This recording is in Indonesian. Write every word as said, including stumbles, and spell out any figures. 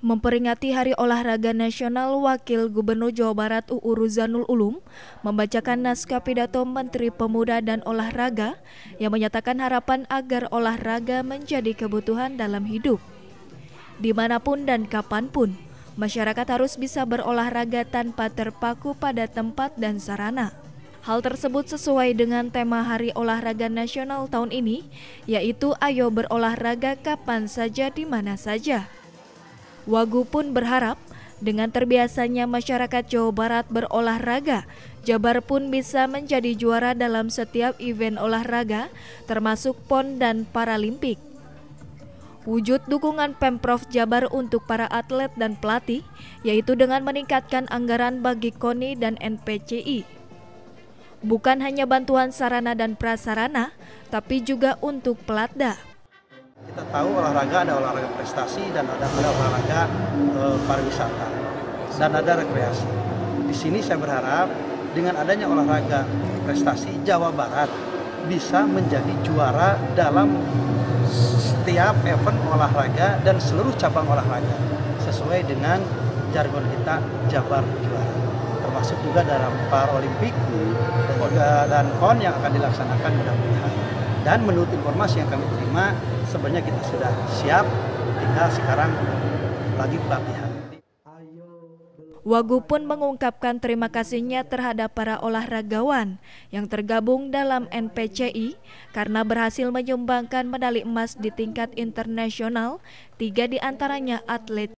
Memperingati Hari Olahraga Nasional, Wakil Gubernur Jawa Barat U U Ruzanul Ulum membacakan naskah pidato Menteri Pemuda dan Olahraga yang menyatakan harapan agar olahraga menjadi kebutuhan dalam hidup. Dimanapun dan kapanpun, masyarakat harus bisa berolahraga tanpa terpaku pada tempat dan sarana. Hal tersebut sesuai dengan tema Hari Olahraga Nasional tahun ini, yaitu Ayo Berolahraga Kapan Saja di Mana Saja. Wagu pun berharap dengan terbiasanya masyarakat Jawa Barat berolahraga, Jabar pun bisa menjadi juara dalam setiap event olahraga, termasuk P O N dan Paralimpik. Wujud dukungan Pemprov Jabar untuk para atlet dan pelatih, yaitu dengan meningkatkan anggaran bagi K O N I dan N P C I. Bukan hanya bantuan sarana dan prasarana, tapi juga untuk pelatda. Kita tahu olahraga ada olahraga prestasi dan ada, ada olahraga e, pariwisata dan ada rekreasi. Di sini saya berharap dengan adanya olahraga prestasi, Jawa Barat bisa menjadi juara dalam setiap event olahraga dan seluruh cabang olahraga sesuai dengan jargon kita Jabar Juara. Termasuk juga dalam Paralimpik dan juga dan P O N yang akan dilaksanakan mudah-mudahan. Dan menurut informasi yang kami terima, sebenarnya kita sudah siap, tinggal sekarang lagi pelatihan. Wagu pun mengungkapkan terima kasihnya terhadap para olahragawan yang tergabung dalam N P C I karena berhasil menyumbangkan medali emas di tingkat internasional, tiga diantaranya atlet